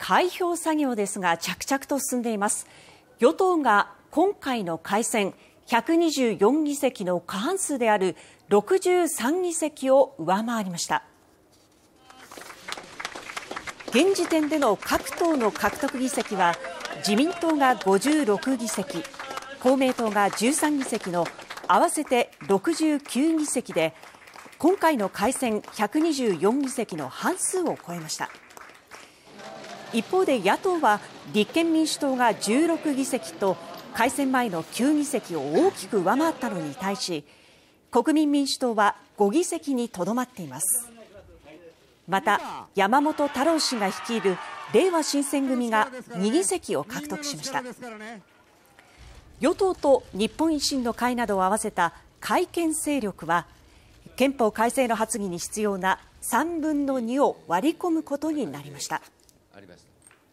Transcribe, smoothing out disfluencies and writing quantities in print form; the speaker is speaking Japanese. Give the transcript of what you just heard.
開票作業ですが着々と進んでいます。与党が今回の改選124議席の過半数である63議席を上回りました。現時点での各党の獲得議席は自民党が56議席、公明党が13議席の合わせて69議席で、今回の改選124議席の半数を超えました。一方で野党は立憲民主党が16議席と改選前の9議席を大きく上回ったのに対し、国民民主党は5議席にとどまっています。また山本太郎氏が率いるれいわ新選組が2議席を獲得しました。与党と日本維新の会などを合わせた改憲勢力は憲法改正の発議に必要な3分の2を割り込むことになりました。